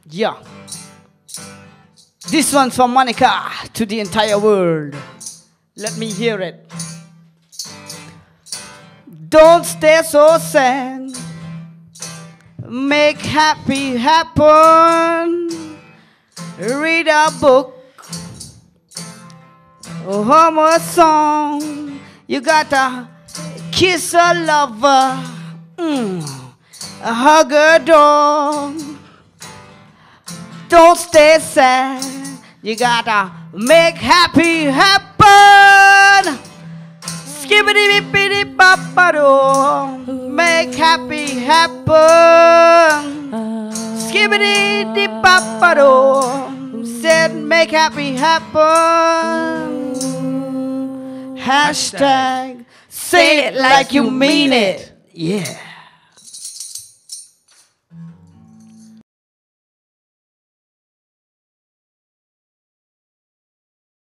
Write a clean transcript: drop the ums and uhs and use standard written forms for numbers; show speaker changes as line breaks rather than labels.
Yeah. This one's from Monica to the entire world. Let me hear it. Don't stay so sad. Make happy happen. Read a book. Hum a song. You gotta kiss a lover. Hug a dog. Don't stay sad. You gotta make happy happen. Skibbity bippity bop-a-doo. Make happy happen. Skibbity dip bop-a-doo. Said make happy happen. Hashtag say it like you mean it. Yeah.